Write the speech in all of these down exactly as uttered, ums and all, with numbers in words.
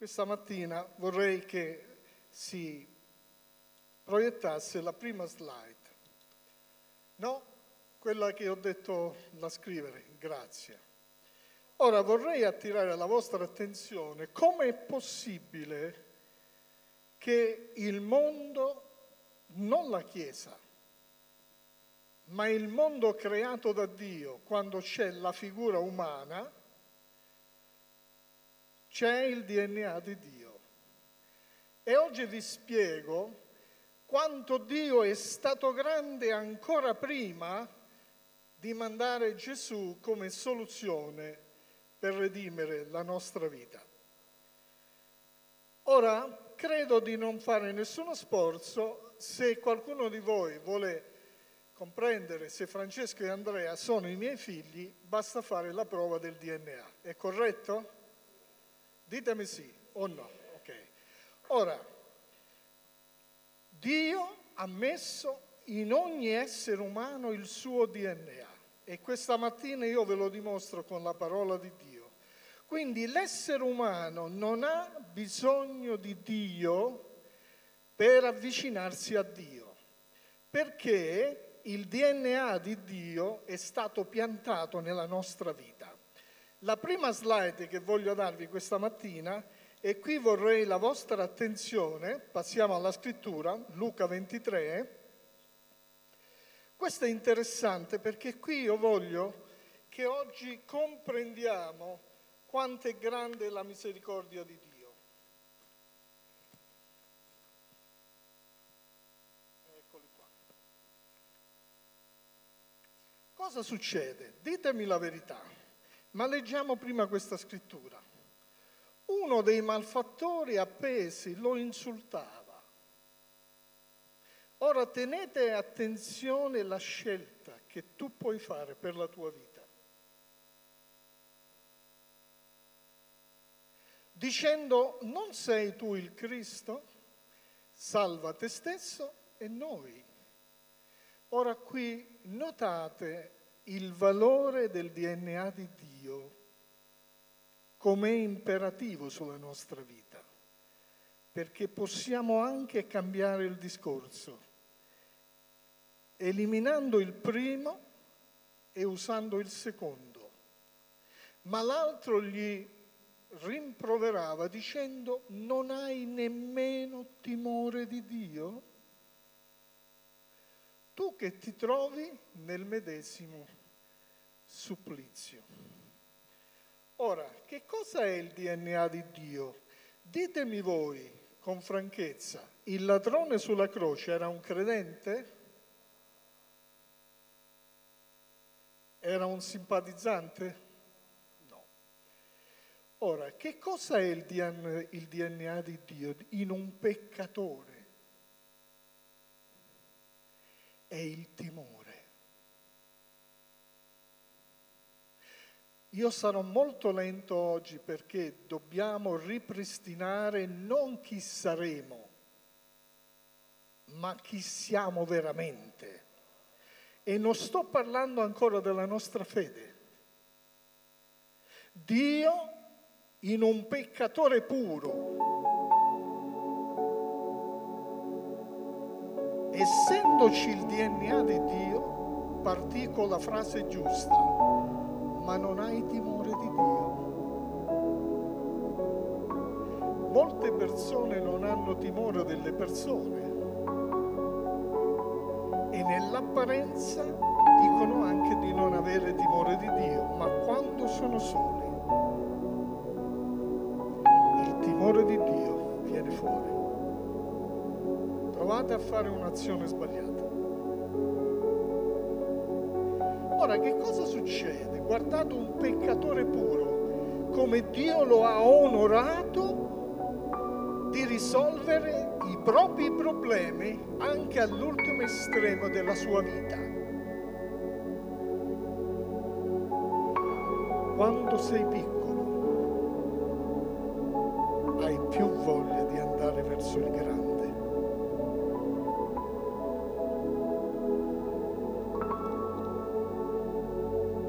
questa mattina vorrei che si proiettasse la prima slide. No, quella che ho detto da scrivere, grazie. Ora vorrei attirare la vostra attenzione: come è possibile che il mondo, non la Chiesa, ma il mondo creato da Dio, quando c'è la figura umana, c'è il D N A di Dio. E oggi vi spiego quanto Dio è stato grande ancora prima di mandare Gesù come soluzione per redimere la nostra vita. Ora, credo di non fare nessuno sforzo. Se qualcuno di voi vuole comprendere se Francesco e Andrea sono i miei figli, basta fare la prova del D N A. È corretto? Ditemi sì o no. Ok. Ora, Dio ha messo in ogni essere umano il suo D N A e questa mattina io ve lo dimostro con la parola di Dio. Quindi l'essere umano non ha bisogno di Dio per avvicinarsi a Dio, perché il D N A di Dio è stato piantato nella nostra vita. La prima slide che voglio darvi questa mattina, e qui vorrei la vostra attenzione, passiamo alla scrittura, Luca ventitré. Questo è interessante perché qui io voglio che oggi comprendiamo quanto è grande la misericordia di Dio. Eccoli qua. Cosa succede? Ditemi la verità, ma leggiamo prima questa scrittura. Uno dei malfattori appesi lo insultava. Ora tenete attenzione alla scelta che tu puoi fare per la tua vita. Dicendo: non sei tu il Cristo? Salva te stesso e noi. Ora qui notate il valore del D N A di Dio come imperativo sulla nostra vita, perché possiamo anche cambiare il discorso, eliminando il primo e usando il secondo. Ma l'altro gli rimproverava dicendo: non hai nemmeno timore di Dio? Tu che ti trovi nel medesimo supplizio. Ora, che cosa è il D N A di Dio? Ditemi voi con franchezza, il ladrone sulla croce era un credente? Era un simpatizzante? No. Ora, che cosa è il D N A di Dio in un peccatore? È il timore. Io sarò molto lento oggi perché dobbiamo ripristinare non chi saremo, ma chi siamo veramente. E non sto parlando ancora della nostra fede. Dio in un peccatore puro, essendoci il D N A di Dio, partì con la frase giusta: ma non hai timore di Dio. Molte persone non hanno timore delle persone e nell'apparenza dicono anche di non avere timore di Dio, ma quando sono soli il timore di Dio viene fuori. Provate a fare un'azione sbagliata. Ora, che cosa succede? Guardate un peccatore puro, come Dio lo ha onorato di risolvere i propri problemi anche all'ultimo estremo della sua vita. Quando sei piccolo, hai più voglia di andare verso il grande.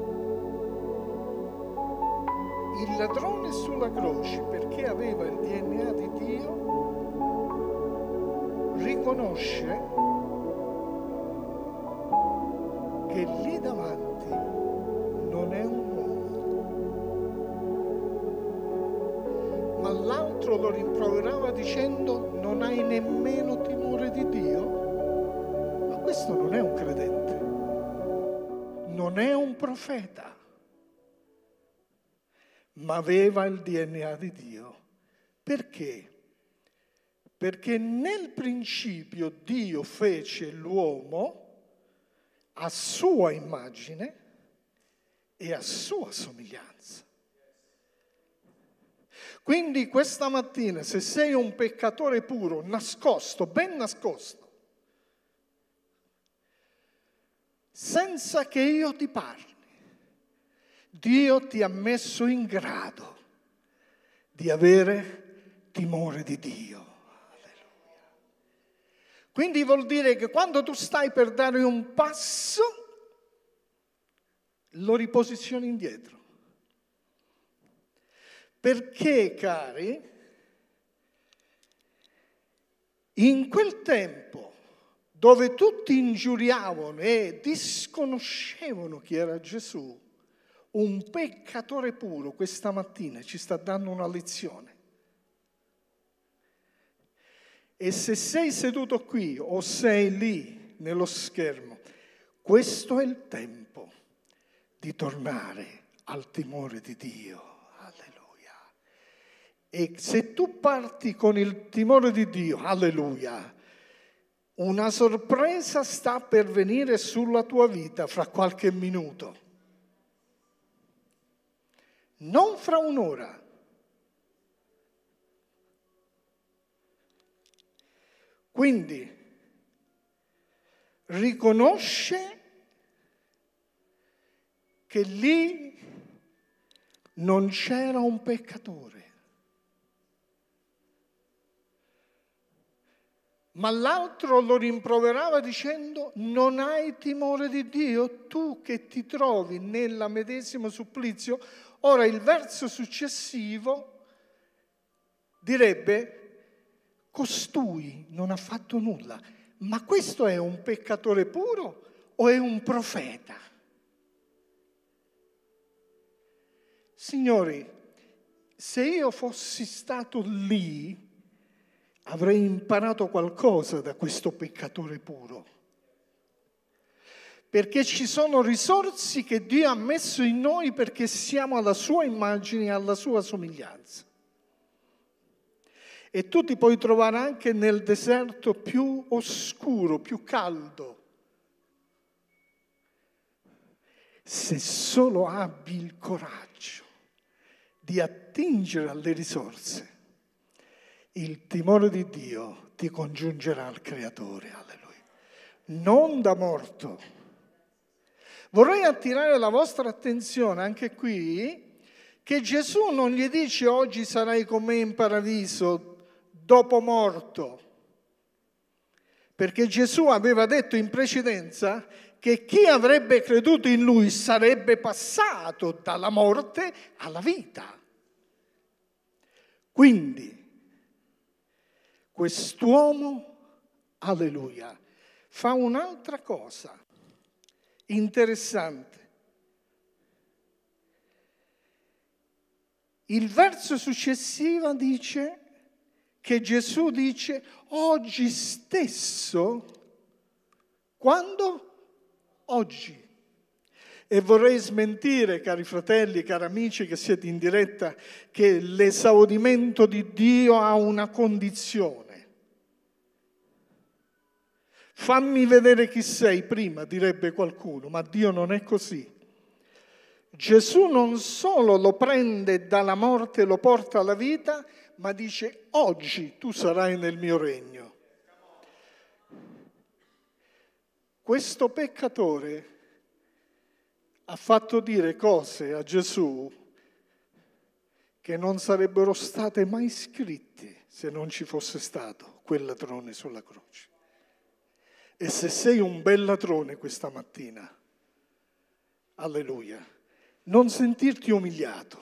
Il ladrone sulla croce, perché aveva il D N riconosce che lì davanti non è un uomo, ma l'altro lo rimproverava dicendo: non hai nemmeno timore di Dio? Ma questo non è un credente, non è un profeta, ma aveva il D N A di Dio. Perché? Perché nel principio Dio fece l'uomo a sua immagine e a sua somiglianza. Quindi questa mattina, se sei un peccatore puro, nascosto, ben nascosto, senza che io ti parli, Dio ti ha messo in grado di avere timore di Dio. Alleluia. Quindi vuol dire che quando tu stai per dare un passo, lo riposizioni indietro. Perché, cari, in quel tempo dove tutti ingiuriavano e disconoscevano chi era Gesù, un peccatore puro questa mattina ci sta dando una lezione. E se sei seduto qui o sei lì nello schermo, questo è il tempo di tornare al timore di Dio. Alleluia. E se tu parti con il timore di Dio, alleluia, una sorpresa sta per venire sulla tua vita fra qualche minuto. Non fra un'ora. Quindi riconosce che lì non c'era un peccatore, ma l'altro lo rimproverava dicendo: non hai timore di Dio, tu che ti trovi nella medesima supplizio. Ora il verso successivo direbbe: costui non ha fatto nulla. Ma questo è un peccatore puro o è un profeta? Signori, se io fossi stato lì, avrei imparato qualcosa da questo peccatore puro. Perché ci sono risorse che Dio ha messo in noi perché siamo alla sua immagine e alla sua somiglianza. E tu ti puoi trovare anche nel deserto più oscuro, più caldo. Se solo abbi il coraggio di attingere alle risorse, il timore di Dio ti congiungerà al Creatore. Alleluia. Non da morto. Vorrei attirare la vostra attenzione anche qui che Gesù non gli dice: oggi sarai con me in paradiso dopo morto, perché Gesù aveva detto in precedenza che chi avrebbe creduto in lui sarebbe passato dalla morte alla vita. Quindi quest'uomo, alleluia, fa un'altra cosa interessante. Il verso successivo dice che Gesù dice: oggi stesso, quando? Oggi. E vorrei smentire, cari fratelli, cari amici che siete in diretta, che l'esaudimento di Dio ha una condizione. Fammi vedere chi sei prima, direbbe qualcuno, ma Dio non è così. Gesù non solo lo prende dalla morte e lo porta alla vita, ma dice: oggi tu sarai nel mio regno. Questo peccatore ha fatto dire cose a Gesù che non sarebbero state mai scritte se non ci fosse stato quel ladrone sulla croce. E se sei un bel ladrone questa mattina, alleluia, non sentirti umiliato.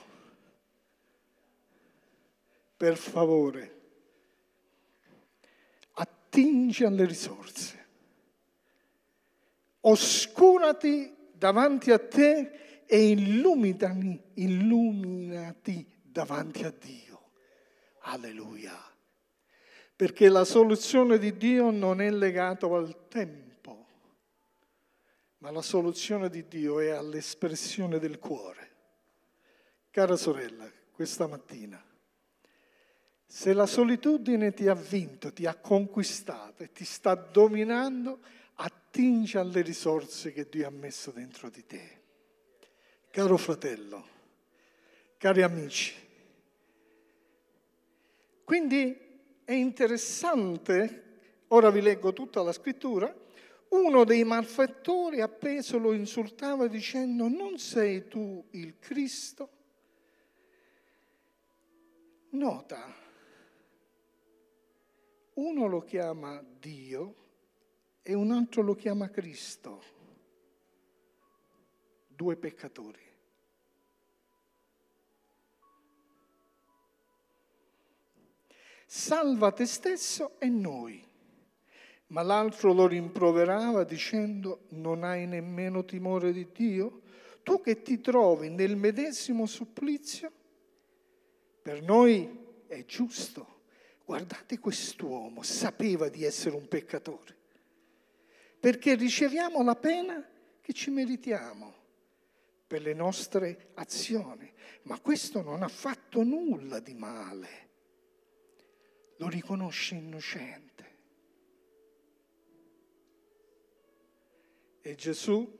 Per favore, attingi alle risorse. Oscurati davanti a te e illuminati, illuminati davanti a Dio. Alleluia. Perché la soluzione di Dio non è legata al tempo, ma la soluzione di Dio è all'espressione del cuore. Cara sorella, questa mattina, se la solitudine ti ha vinto, ti ha conquistato e ti sta dominando, attingi alle risorse che Dio ha messo dentro di te. Caro fratello, cari amici, quindi è interessante, ora vi leggo tutta la scrittura, uno dei malfattori appeso lo insultava dicendo: non sei tu il Cristo? Nota, uno lo chiama Dio e un altro lo chiama Cristo. Due peccatori. Salva te stesso e noi. Ma l'altro lo rimproverava dicendo: non hai nemmeno timore di Dio? Tu che ti trovi nel medesimo supplizio? Per noi è giusto. Guardate, quest'uomo sapeva di essere un peccatore, perché riceviamo la pena che ci meritiamo per le nostre azioni. Ma questo non ha fatto nulla di male. Lo riconosce innocente. E Gesù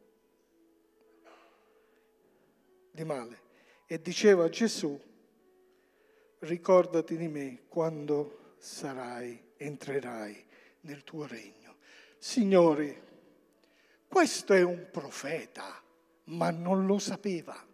di male. E diceva a Gesù: ricordati di me quando sarai, entrerai nel tuo regno. Signori, questo è un profeta, ma non lo sapeva.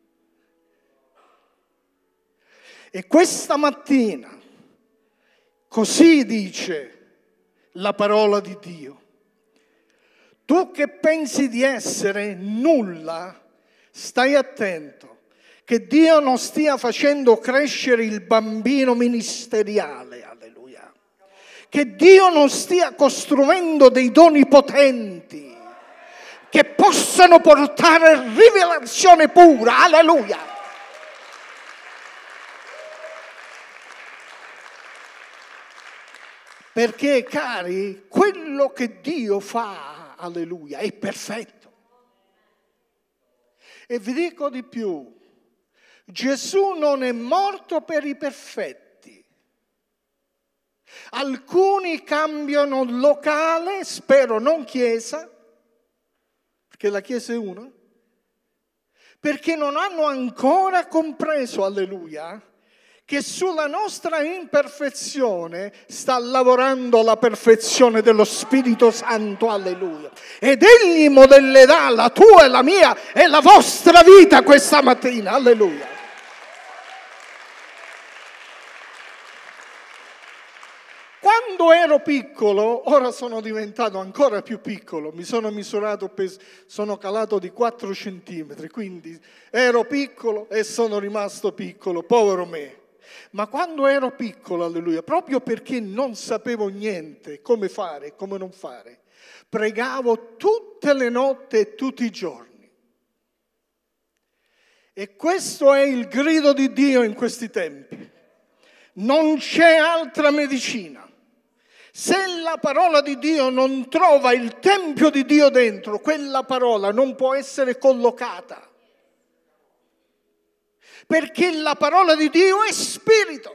E questa mattina, così dice la parola di Dio: tu che pensi di essere nulla, stai attento che Dio non stia facendo crescere il bambino ministeriale, alleluia. Che Dio non stia costruendo dei doni potenti che possano portare rivelazione pura, alleluia. Perché, cari, quello che Dio fa, alleluia, è perfetto. E vi dico di più: Gesù non è morto per i perfetti. Alcuni cambiano locale, spero non chiesa, perché la chiesa è una, perché non hanno ancora compreso, alleluia, che sulla nostra imperfezione sta lavorando la perfezione dello Spirito Santo, alleluia. Ed Egli modellerà la tua e la mia e la vostra vita questa mattina, alleluia. Quando ero piccolo, ora sono diventato ancora più piccolo, mi sono misurato, per, sono calato di quattro centimetri, quindi ero piccolo e sono rimasto piccolo, povero me. Ma quando ero piccolo, alleluia, proprio perché non sapevo niente, come fare, come non fare, pregavo tutte le notti e tutti i giorni. E questo è il grido di Dio in questi tempi. Non c'è altra medicina. Se la parola di Dio non trova il tempio di Dio dentro, quella parola non può essere collocata. Perché la parola di Dio è spirito.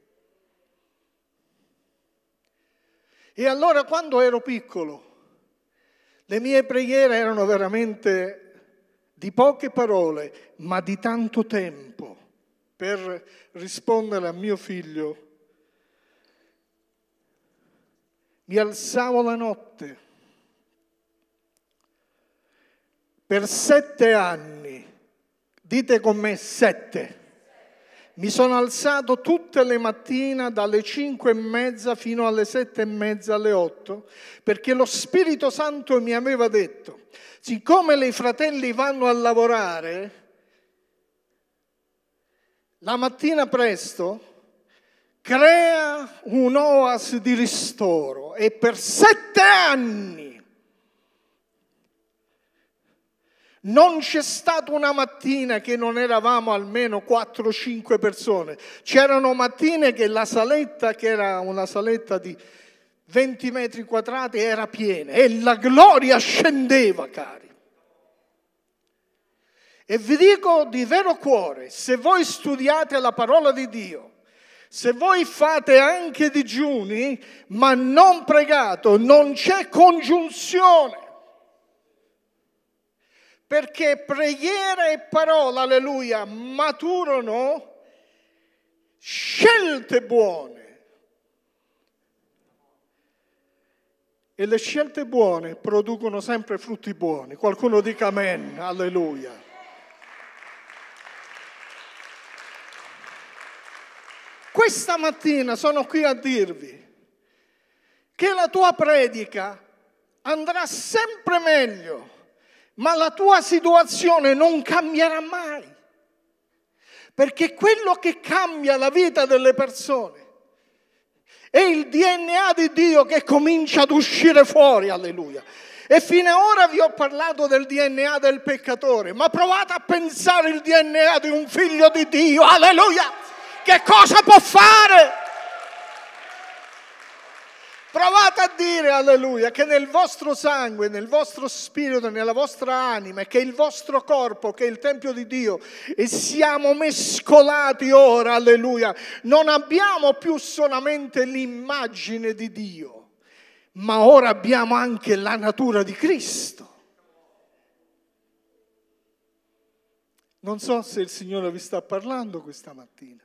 E allora, quando ero piccolo, le mie preghiere erano veramente di poche parole, ma di tanto tempo per rispondere a mio figlio. Mi alzavo la notte per sette anni, dite con me sette. Mi sono alzato tutte le mattine dalle cinque e mezza fino alle sette e mezza, alle otto, perché lo Spirito Santo mi aveva detto: siccome i fratelli vanno a lavorare la mattina presto, crea un'oasi di ristoro e per sette anni non c'è stata una mattina che non eravamo almeno quattro o cinque persone. C'erano mattine che la saletta, che era una saletta di venti metri quadrati, era piena e la gloria scendeva, cari. E vi dico di vero cuore, se voi studiate la parola di Dio, se voi fate anche digiuni, ma non pregate, non c'è congiunzione. Perché preghiera e parola, alleluia, maturano scelte buone. E le scelte buone producono sempre frutti buoni. Qualcuno dica amen, alleluia. Questa mattina sono qui a dirvi che la tua predica andrà sempre meglio, ma la tua situazione non cambierà mai, perché quello che cambia la vita delle persone è il D N A di Dio che comincia ad uscire fuori, alleluia. E fino ad ora vi ho parlato del D N A del peccatore, ma provate a pensare il D N A di un figlio di Dio, alleluia, che cosa può fare? Provate a dire, alleluia, che nel vostro sangue, nel vostro spirito, nella vostra anima, che è il vostro corpo, che è il Tempio di Dio, e siamo mescolati ora, alleluia. Non abbiamo più solamente l'immagine di Dio, ma ora abbiamo anche la natura di Cristo. Non so se il Signore vi sta parlando questa mattina.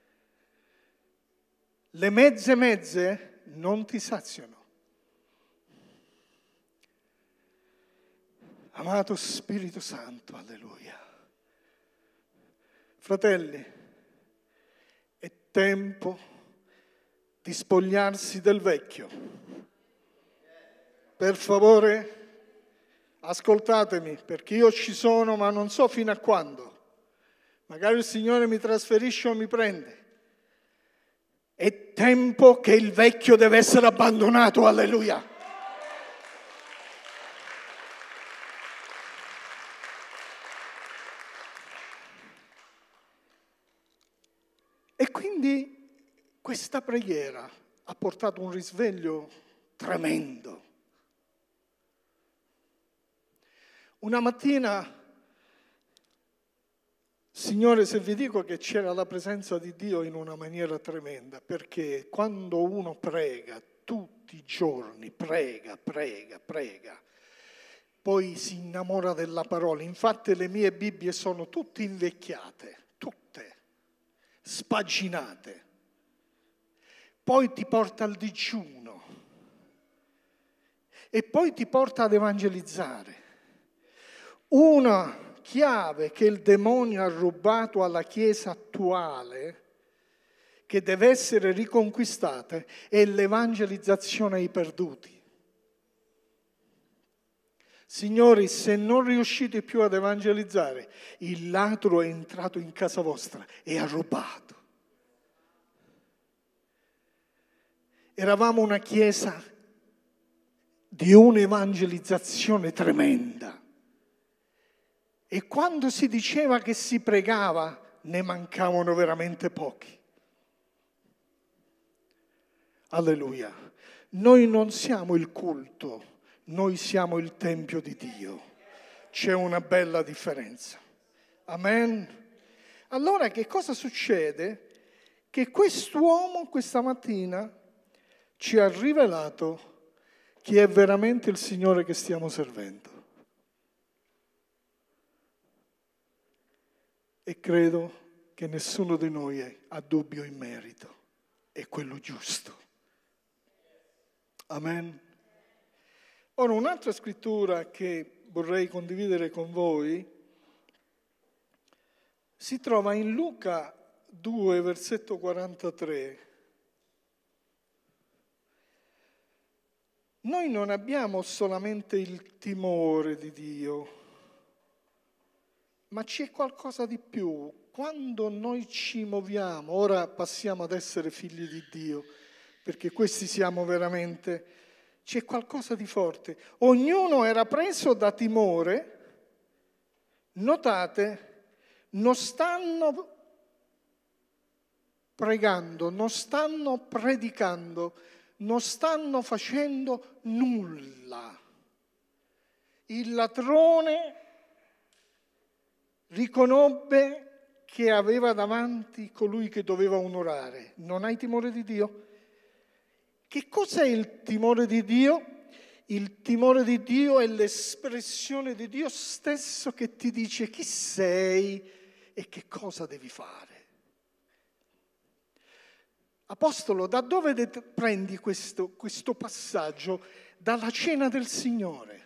Le mezze mezze non ti saziano. Amato Spirito Santo, alleluia. Fratelli, è tempo di spogliarsi del vecchio. Per favore, ascoltatemi, perché io ci sono, ma non so fino a quando. Magari il Signore mi trasferisce o mi prende. È tempo che il vecchio deve essere abbandonato, alleluia. E quindi questa preghiera ha portato un risveglio tremendo. Una mattina, Signore, se vi dico che c'era la presenza di Dio in una maniera tremenda, perché quando uno prega tutti i giorni, prega, prega, prega, poi si innamora della parola. Infatti le mie Bibbie sono tutte invecchiate, tutte, spaginate. Poi ti porta al digiuno e poi ti porta ad evangelizzare. Una chiave che il demonio ha rubato alla Chiesa attuale, che deve essere riconquistata, è l'evangelizzazione ai perduti. Signori, se non riuscite più ad evangelizzare, il ladro è entrato in casa vostra e ha rubato. Eravamo una Chiesa di un'evangelizzazione tremenda. E quando si diceva che si pregava, ne mancavano veramente pochi. Alleluia. Noi non siamo il culto, noi siamo il Tempio di Dio. C'è una bella differenza. Amen. Allora che cosa succede? Che quest'uomo questa mattina ci ha rivelato chi è veramente il Signore che stiamo servendo. E credo che nessuno di noi ha dubbio in merito, è quello giusto. Amen. Ora, un'altra scrittura che vorrei condividere con voi si trova in Luca due, versetto quarantatré. Noi non abbiamo solamente il timore di Dio, ma c'è qualcosa di più. quando noi ci muoviamo, ora passiamo ad essere figli di Dio, perché questi siamo veramente, c'è qualcosa di forte. Ognuno era preso da timore, notate, non stanno pregando, non stanno predicando, non stanno facendo nulla. Il ladrone riconobbe che aveva davanti colui che doveva onorare. Non hai timore di Dio? Che cos'è il timore di Dio? Il timore di Dio è l'espressione di Dio stesso che ti dice chi sei e che cosa devi fare. Apostolo, da dove prendi questo, questo passaggio? Dalla cena del Signore.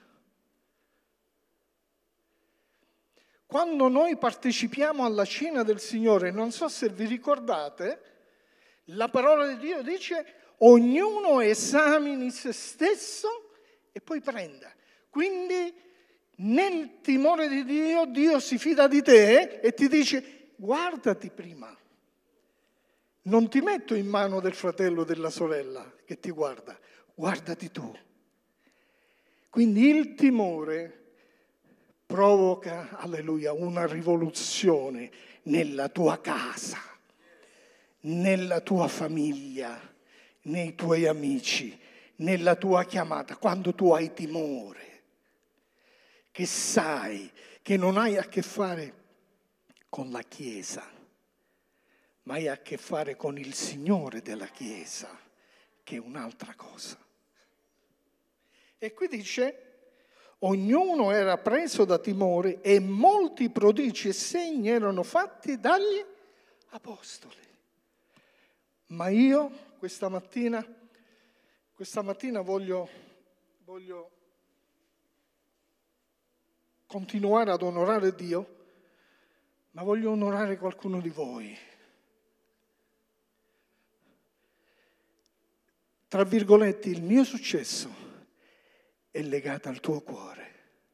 Quando noi partecipiamo alla cena del Signore, non so se vi ricordate, la parola di Dio dice ognuno esamini se stesso e poi prenda. Quindi nel timore di Dio, Dio si fida di te e ti dice guardati prima. Non ti metto in mano del fratello o della sorella che ti guarda, guardati tu. Quindi il timore provoca, alleluia, una rivoluzione nella tua casa, nella tua famiglia, nei tuoi amici, nella tua chiamata, quando tu hai timore, che sai che non hai a che fare con la Chiesa, ma hai a che fare con il Signore della Chiesa, che è un'altra cosa. E qui dice, ognuno era preso da timore e molti prodigi e segni erano fatti dagli apostoli. Ma io questa mattina, questa mattina voglio, voglio continuare ad onorare Dio, ma voglio onorare qualcuno di voi. Tra virgolette, il mio successo è legato al tuo cuore.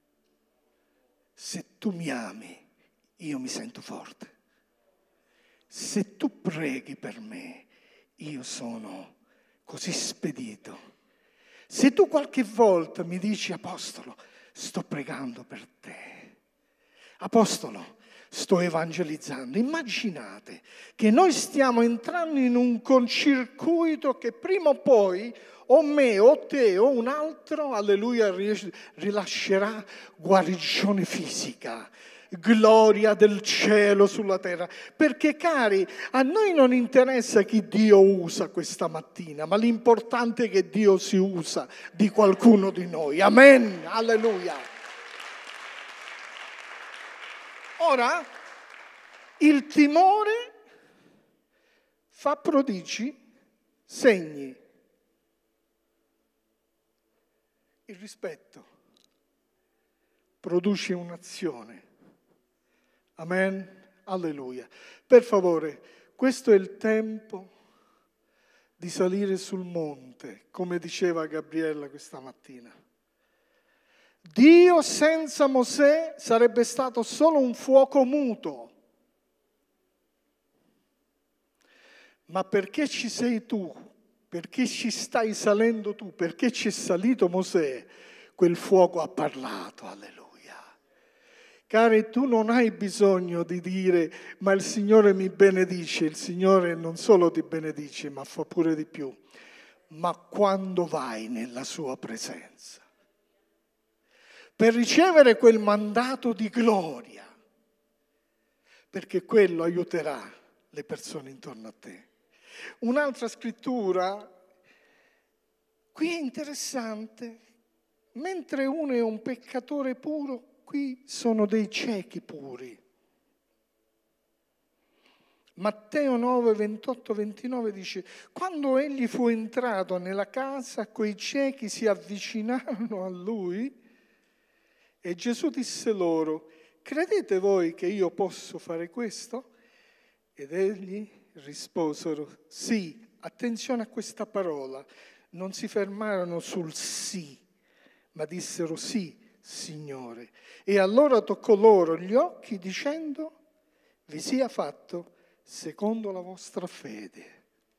Se tu mi ami, io mi sento forte. Se tu preghi per me, io sono così spedito. Se tu qualche volta mi dici, Apostolo, sto pregando per te. Apostolo, sto evangelizzando. Immaginate che noi stiamo entrando in un concircuito che prima o poi o me o te o un altro, alleluia, rilascerà guarigione fisica, gloria del cielo sulla terra. Perché cari, a noi non interessa chi Dio usa questa mattina, ma l'importante è che Dio si usa di qualcuno di noi. Amen, alleluia. Ora, il timore fa prodigi, segni. Il rispetto produce un'azione. Amen, alleluia. Per favore, questo è il tempo di salire sul monte, come diceva Gabriella questa mattina. Dio senza Mosè sarebbe stato solo un fuoco muto. Ma perché ci sei tu, perché ci stai salendo tu, perché ci è salito Mosè, quel fuoco ha parlato, alleluia. Cari, tu non hai bisogno di dire, ma il Signore mi benedice, il Signore non solo ti benedice, ma fa pure di più. Ma quando vai nella sua presenza, per ricevere quel mandato di gloria, perché quello aiuterà le persone intorno a te. Un'altra scrittura, qui è interessante, mentre uno è un peccatore puro, qui sono dei ciechi puri. Matteo nove, ventotto, ventinove dice, quando egli fu entrato nella casa, quei ciechi si avvicinarono a lui e Gesù disse loro, credete voi che io posso fare questo? Ed egli risposero, sì, attenzione a questa parola, non si fermarono sul sì, ma dissero sì, Signore. E allora toccò loro gli occhi dicendo, vi sia fatto secondo la vostra fede.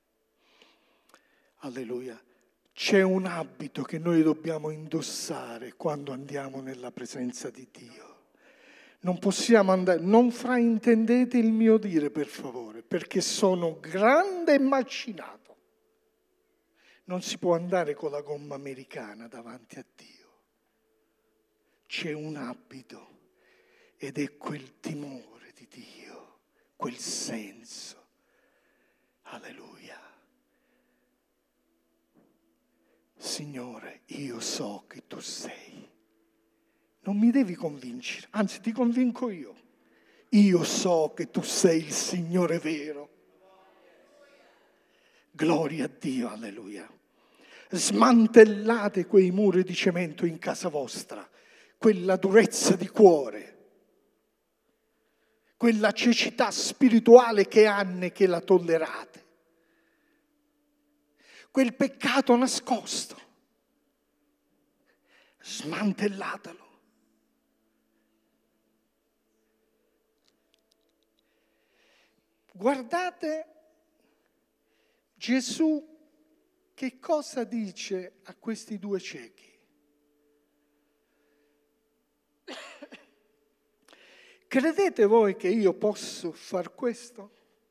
Alleluia. C'è un abito che noi dobbiamo indossare quando andiamo nella presenza di Dio. Non possiamo andare, non fraintendete il mio dire, per favore, perché sono grande e macinato. Non si può andare con la gomma americana davanti a Dio. C'è un abito ed è quel timore di Dio, quel senso. Alleluia. Signore, io so che tu sei. Non mi devi convincere, anzi ti convinco io. Io so che tu sei il Signore vero. Gloria a Dio, alleluia. Smantellate quei muri di cemento in casa vostra, quella durezza di cuore, quella cecità spirituale che anni che la tollerate, quel peccato nascosto. Smantellatelo. Guardate Gesù che cosa dice a questi due ciechi. Credete voi che io posso far questo?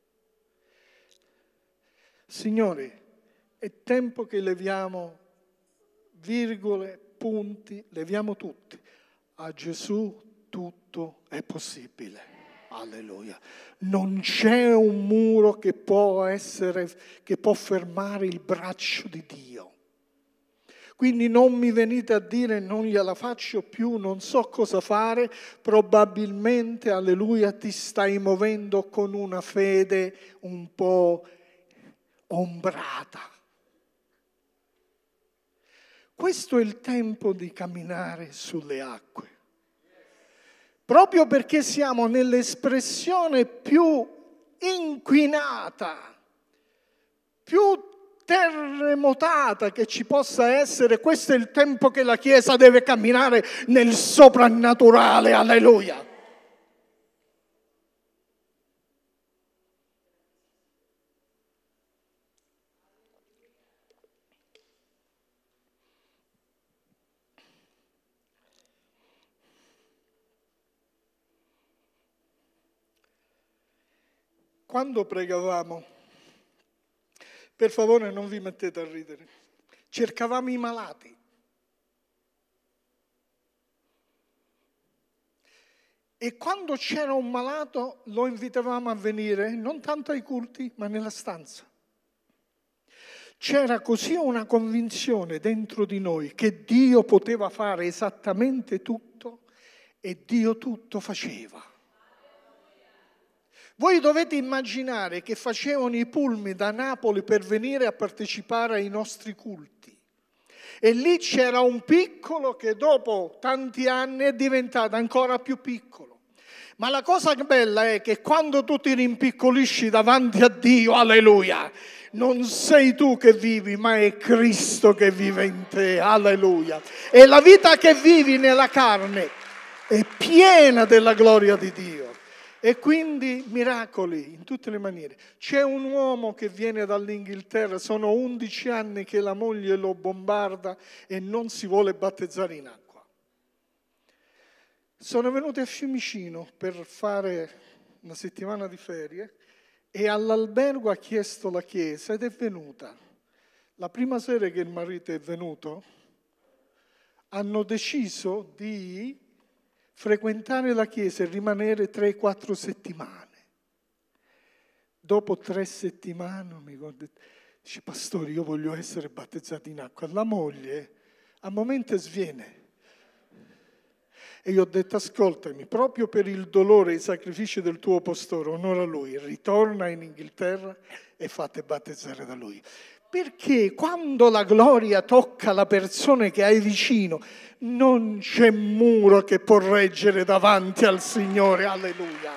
Signori, è tempo che leviamo virgole, punti, leviamo tutti. A Gesù tutto è possibile. Alleluia. Non c'è un muro che può essere, che può fermare il braccio di Dio. Quindi non mi venite a dire non gliela faccio più, non so cosa fare. Probabilmente, alleluia, ti stai muovendo con una fede un po' ombrata. Questo è il tempo di camminare sulle acque. Proprio perché siamo nell'espressione più inquinata, più terremotata che ci possa essere, questo è il tempo che la Chiesa deve camminare nel soprannaturale, alleluia. Quando pregavamo, per favore non vi mettete a ridere, cercavamo i malati. E quando c'era un malato lo invitavamo a venire, non tanto ai culti, ma nella stanza. C'era così una convinzione dentro di noi che Dio poteva fare esattamente tutto e Dio tutto faceva. Voi dovete immaginare che facevano i pullman da Napoli per venire a partecipare ai nostri culti. E lì c'era un piccolo che dopo tanti anni è diventato ancora più piccolo. Ma la cosa bella è che quando tu ti rimpiccolisci davanti a Dio, alleluia, non sei tu che vivi, ma è Cristo che vive in te, alleluia. E la vita che vivi nella carne è piena della gloria di Dio. E quindi miracoli in tutte le maniere. C'è un uomo che viene dall'Inghilterra, sono undici anni che la moglie lo bombarda e non si vuole battezzare in acqua. Sono venuti a Fiumicino per fare una settimana di ferie e all'albergo ha chiesto la chiesa ed è venuta. La prima sera che il marito è venuto, hanno deciso di frequentare la chiesa e rimanere tre quattro settimane. Dopo tre settimane mi ricordo, dice, pastore, io voglio essere battezzato in acqua. La moglie a momento sviene. E io ho detto, ascoltami, proprio per il dolore e i sacrifici del tuo pastore, onora lui, ritorna in Inghilterra e fate battezzare da lui. Perché quando la gloria tocca la persona che hai vicino, non c'è muro che può reggere davanti al Signore, alleluia.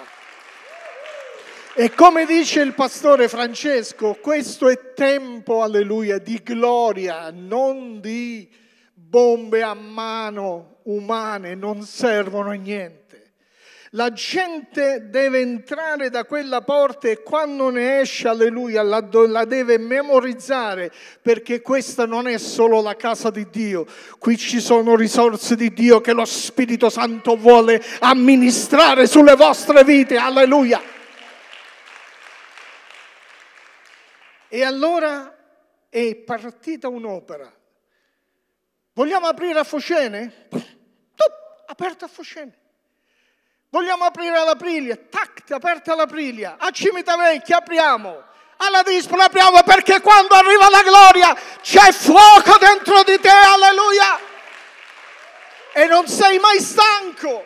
E come dice il pastore Francesco, questo è tempo, alleluia, di gloria, non di bombe a mano umane, non servono a niente. La gente deve entrare da quella porta e quando ne esce, alleluia, la, la deve memorizzare, perché questa non è solo la casa di Dio. Qui ci sono risorse di Dio che lo Spirito Santo vuole amministrare sulle vostre vite, alleluia. E allora è partita un'opera. Vogliamo aprire a Focene? Aperta a Focene. Vogliamo aprire all'Aprilia? Tac, aperta all'Aprilia. A Civitavecchia apriamo. Alla Dispoli apriamo, perché quando arriva la gloria c'è fuoco dentro di te, alleluia. E non sei mai stanco.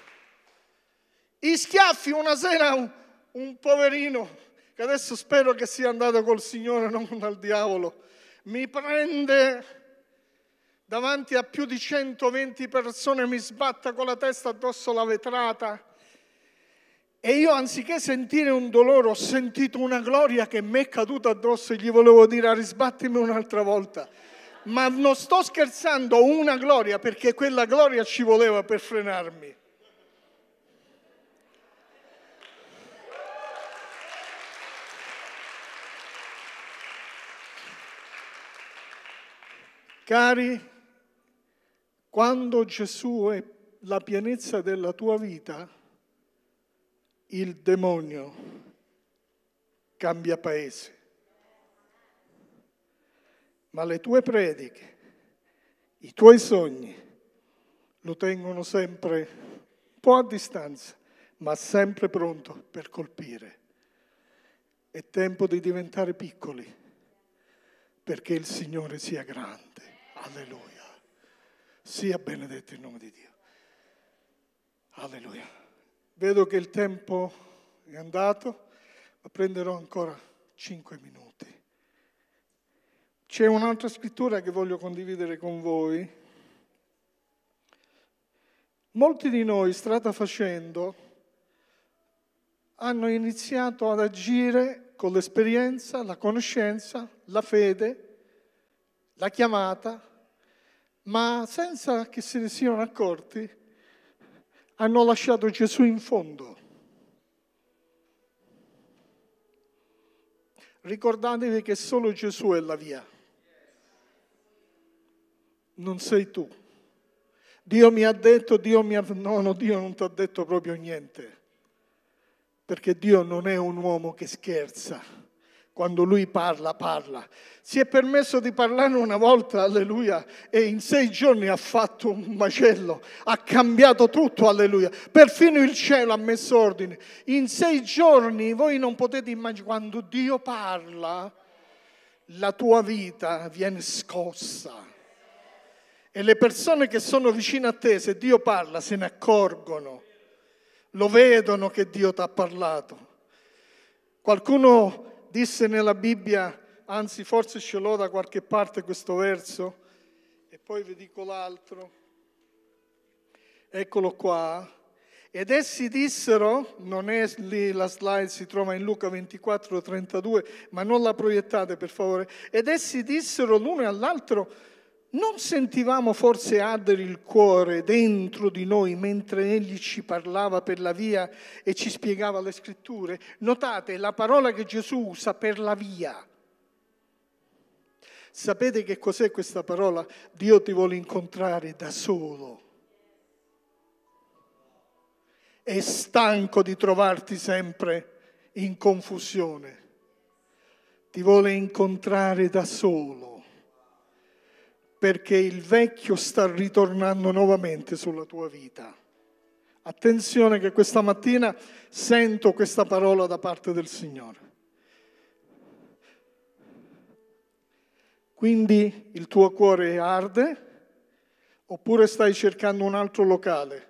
I schiaffi, una sera un, un poverino, che adesso spero che sia andato col Signore, non dal diavolo, mi prende davanti a più di centoventi persone, mi sbatta con la testa addosso la vetrata e io, anziché sentire un dolore, ho sentito una gloria che mi è caduta addosso e gli volevo dire: risbattimi un'altra volta. Ma non sto scherzando, una gloria, perché quella gloria ci voleva per frenarmi. Cari, quando Gesù è la pienezza della tua vita, il demonio cambia paese. Ma le tue prediche, i tuoi sogni, lo tengono sempre un po' a distanza, ma sempre pronto per colpire. È tempo di diventare piccoli, perché il Signore sia grande. Alleluia. Sia benedetto il nome di Dio. Alleluia. Vedo che il tempo è andato, ma prenderò ancora cinque minuti. C'è un'altra scrittura che voglio condividere con voi. Molti di noi, strada facendo, hanno iniziato ad agire con l'esperienza, la conoscenza, la fede, la chiamata, ma senza che se ne siano accorti, hanno lasciato Gesù in fondo. Ricordatevi che solo Gesù è la via. Non sei tu. Dio mi ha detto, Dio mi ha... No, no, Dio non ti ha detto proprio niente. Perché Dio non è un uomo che scherza. Quando Lui parla, parla. Si è permesso di parlare una volta, alleluia, e in sei giorni ha fatto un macello, ha cambiato tutto, alleluia. Perfino il cielo ha messo ordine. In sei giorni voi non potete immaginare, quando Dio parla, la tua vita viene scossa. E le persone che sono vicine a te, se Dio parla, se ne accorgono. Lo vedono che Dio ti ha parlato. Qualcuno disse nella Bibbia, anzi forse ce l'ho da qualche parte questo verso, e poi vi dico l'altro. Eccolo qua. Ed essi dissero, non è lì la slide, si trova in Luca ventiquattro trentadue, ma non la proiettate per favore. Ed essi dissero l'uno all'altro: non sentivamo forse ardere il cuore dentro di noi mentre egli ci parlava per la via e ci spiegava le scritture? Notate la parola che Gesù usa, per la via. Sapete che cos'è questa parola? Dio ti vuole incontrare da solo. È stanco di trovarti sempre in confusione. Ti vuole incontrare da solo. Perché il vecchio sta ritornando nuovamente sulla tua vita. Attenzione che questa mattina sento questa parola da parte del Signore. Quindi il tuo cuore arde, oppure stai cercando un altro locale?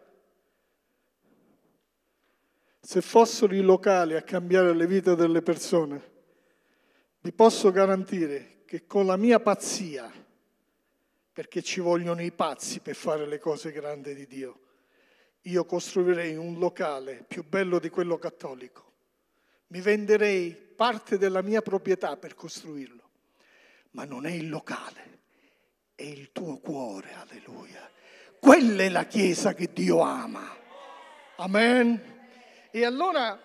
Se fossero i locali a cambiare le vite delle persone, vi posso garantire che con la mia pazzia, perché ci vogliono i pazzi per fare le cose grandi di Dio, io costruirei un locale più bello di quello cattolico. Mi venderei parte della mia proprietà per costruirlo. Ma non è il locale, è il tuo cuore, alleluia. Quella è la Chiesa che Dio ama. Amen. E allora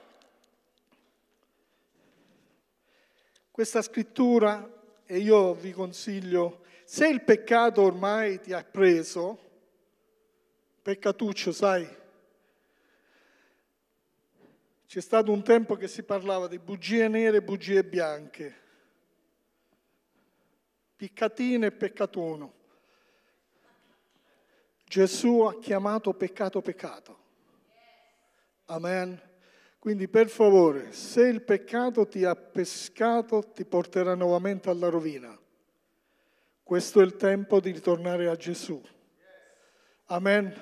questa scrittura, e io vi consiglio, se il peccato ormai ti ha preso, peccatuccio, sai, c'è stato un tempo che si parlava di bugie nere e bugie bianche, piccatine e peccatuno. Gesù ha chiamato peccato peccato. Amen. Quindi per favore, se il peccato ti ha pescato, ti porterà nuovamente alla rovina. Questo è il tempo di ritornare a Gesù. Amen.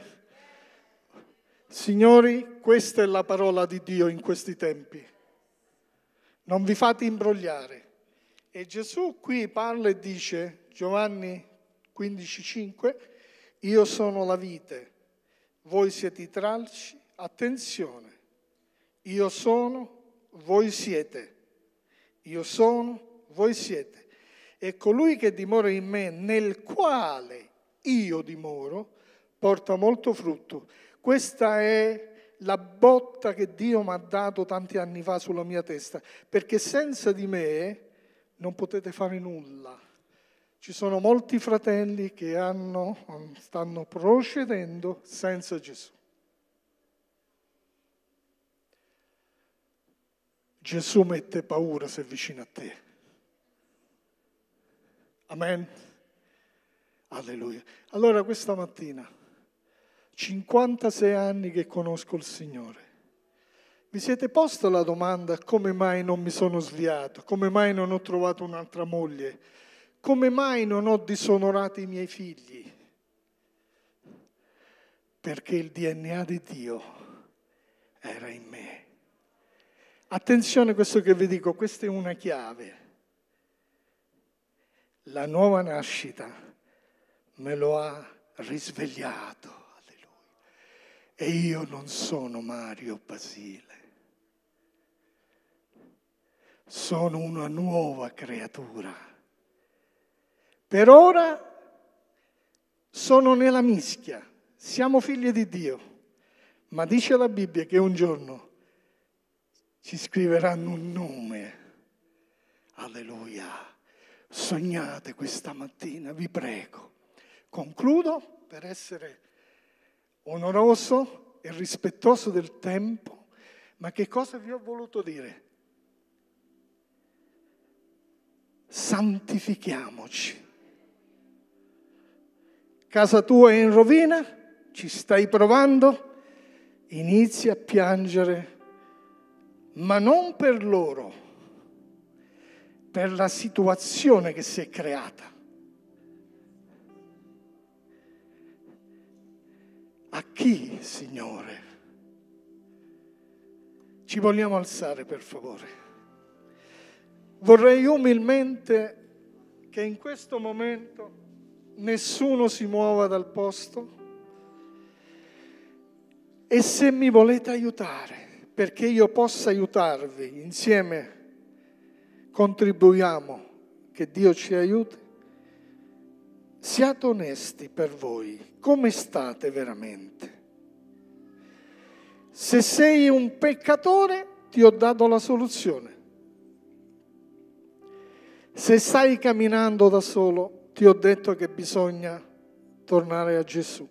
Signori, questa è la parola di Dio in questi tempi. Non vi fate imbrogliare. E Gesù qui parla e dice, Giovanni quindici cinque, io sono la vite, voi siete i tralci, attenzione. Io sono, voi siete. Io sono, voi siete. E colui che dimora in me, nel quale io dimoro, porta molto frutto. Questa è la botta che Dio mi ha dato tanti anni fa sulla mia testa, perché senza di me non potete fare nulla. Ci sono molti fratelli che hanno, stanno procedendo senza Gesù. Gesù mette paura se è vicino a te. Amen. Alleluia. Allora questa mattina, cinquantasei anni che conosco il Signore, vi siete posto la domanda come mai non mi sono sviato, come mai non ho trovato un'altra moglie, come mai non ho disonorato i miei figli? Perché il D N A di Dio era in me. Attenzione a questo che vi dico, questa è una chiave. La nuova nascita me lo ha risvegliato, alleluia. E io non sono Mario Basile, sono una nuova creatura. Per ora sono nella mischia, siamo figli di Dio, ma dice la Bibbia che un giorno ci scriveranno un nome. Alleluia. Sognate questa mattina, vi prego. Concludo per essere onoroso e rispettoso del tempo, ma che cosa vi ho voluto dire? Santifichiamoci. Casa tua è in rovina, ci stai provando, inizi a piangere, ma non per loro, per la situazione che si è creata. A chi, Signore? Ci vogliamo alzare, per favore. Vorrei umilmente che in questo momento nessuno si muova dal posto e se mi volete aiutare, perché io possa aiutarvi, insieme contribuiamo che Dio ci aiuti, siate onesti per voi, come state veramente? Se sei un peccatore, ti ho dato la soluzione. Se stai camminando da solo, ti ho detto che bisogna tornare a Gesù.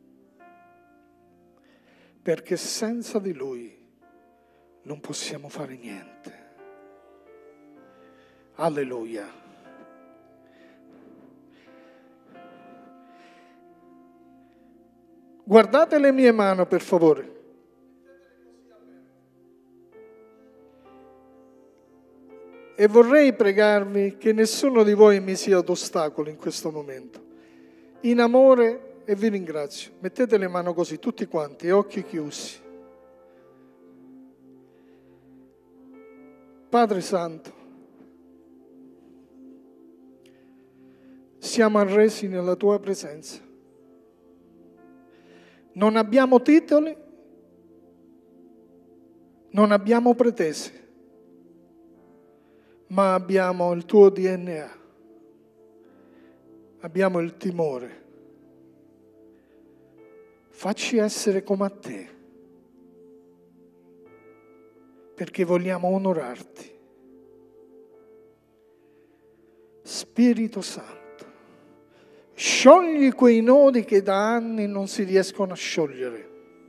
Perché senza di Lui non possiamo fare niente. Alleluia. Guardate le mie mani, per favore. E vorrei pregarvi che nessuno di voi mi sia d'ostacolo in questo momento. In amore, e vi ringrazio. Mettete le mani così, tutti quanti, occhi chiusi. Padre Santo, siamo arresi nella tua presenza. Non abbiamo titoli, non abbiamo pretese, ma abbiamo il tuo D N A, abbiamo il timore. Facci essere come a te, perché vogliamo onorarti. Spirito Santo, sciogli quei nodi che da anni non si riescono a sciogliere.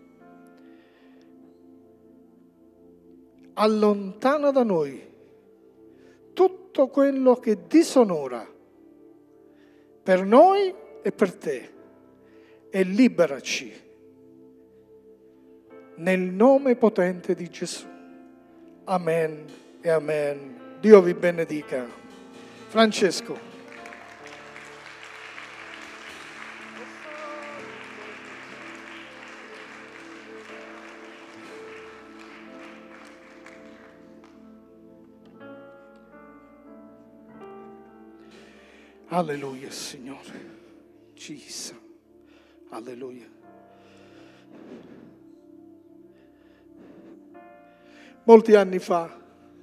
Allontana da noi tutto quello che disonora per noi e per te e liberaci nel nome potente di Gesù. Amen e amen. Dio vi benedica. Francesco. Alleluia, Signore. Jesus. Alleluia. Molti anni fa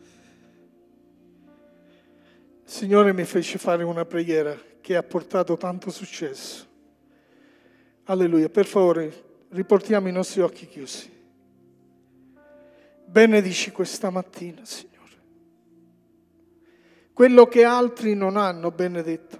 il Signore mi fece fare una preghiera che ha portato tanto successo. Alleluia. Per favore, riportiamo i nostri occhi chiusi. Benedici questa mattina, Signore, quello che altri non hanno benedetto.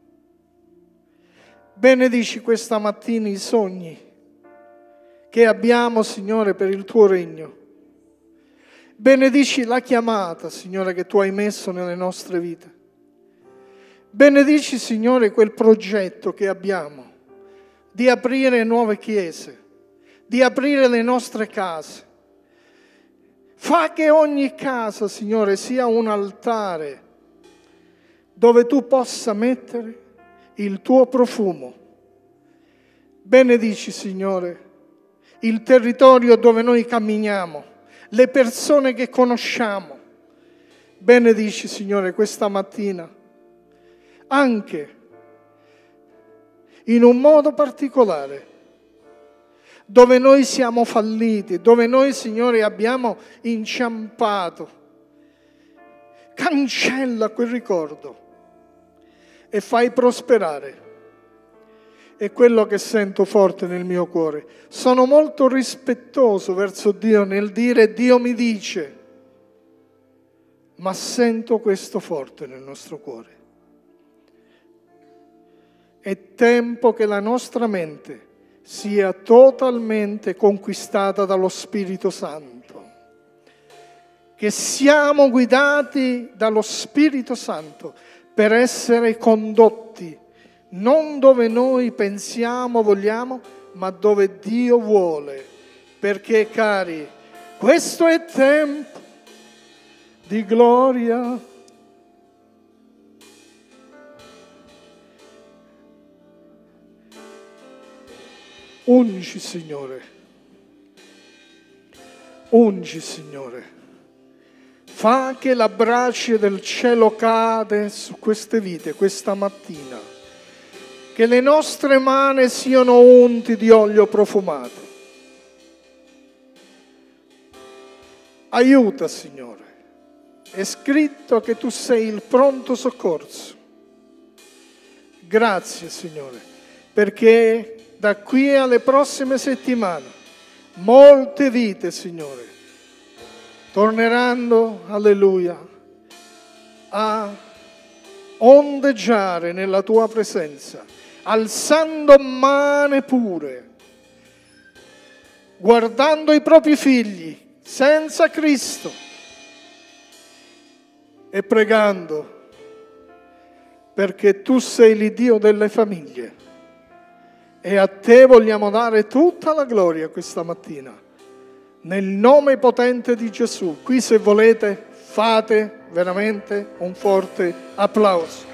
Benedici questa mattina i sogni che abbiamo, Signore, per il tuo regno. Benedici la chiamata, Signore, che tu hai messo nelle nostre vite. Benedici, Signore, quel progetto che abbiamo di aprire nuove chiese, di aprire le nostre case. Fa che ogni casa, Signore, sia un altare dove tu possa mettere il tuo profumo. Benedici, Signore, il territorio dove noi camminiamo, le persone che conosciamo. Benedici, Signore, questa mattina, anche in un modo particolare, dove noi siamo falliti, dove noi, Signore, abbiamo inciampato. Cancella quel ricordo e fai prosperare. È quello che sento forte nel mio cuore. Sono molto rispettoso verso Dio nel dire Dio mi dice, ma sento questo forte nel nostro cuore. È tempo che la nostra mente sia totalmente conquistata dallo Spirito Santo, che siamo guidati dallo Spirito Santo per essere condotti non dove noi pensiamo, vogliamo, ma dove Dio vuole. Perché, cari, questo è tempo di gloria. Ungi, Signore. Ungi, Signore. Fa che la brace del cielo cade su queste vite questa mattina. Che le nostre mani siano unti di olio profumato. Aiuta, Signore. È scritto che tu sei il pronto soccorso. Grazie, Signore, perché da qui alle prossime settimane molte vite, Signore, torneranno, alleluia, a ondeggiare nella tua presenza, alzando mani pure, guardando i propri figli senza Cristo e pregando, perché tu sei l'Iddio delle famiglie e a te vogliamo dare tutta la gloria questa mattina, nel nome potente di Gesù. Qui, se volete, fate veramente un forte applauso.